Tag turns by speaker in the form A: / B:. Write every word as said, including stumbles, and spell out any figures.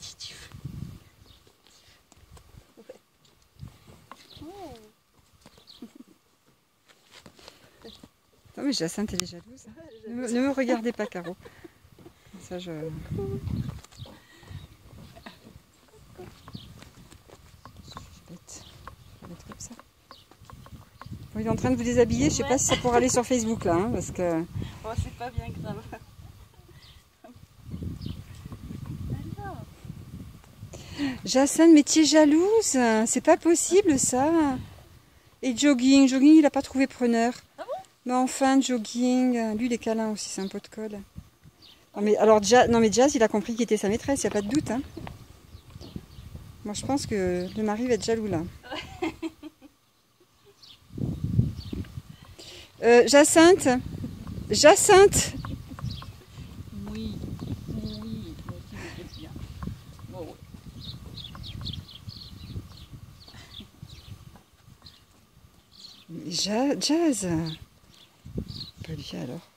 A: compétitif. Ouais. Oh.
B: Non mais Jacinthe, elle est jalouse. Ne me, ne me regardez pas, Caro. Ça, je... Bête. Je vais mettre comme ça. Bon, il est en train de vous déshabiller. Je sais
A: Ouais.
B: pas si ça pourra aller sur Facebook là, hein, parce que.
A: Oh, c'est pas bien grave. Alors.
B: Jacinthe, mais tu es jalouse. C'est pas possible ça. Et jogging, jogging, il a pas trouvé preneur.
A: Ah bon?
B: Mais enfin, jogging. Lui, il est câlin aussi, c'est un pot de colle. Non mais alors, Jazz, non, mais Jazz, il a compris qu'il était sa maîtresse, il n'y a pas de doute. Hein. Moi, je pense que le mari va être jaloux là. Euh, Jacinthe, Jacinthe.
A: Oui, oui, moi aussi je le bien. Oh, ouais.
B: Ja- Jazz. Pas lui alors.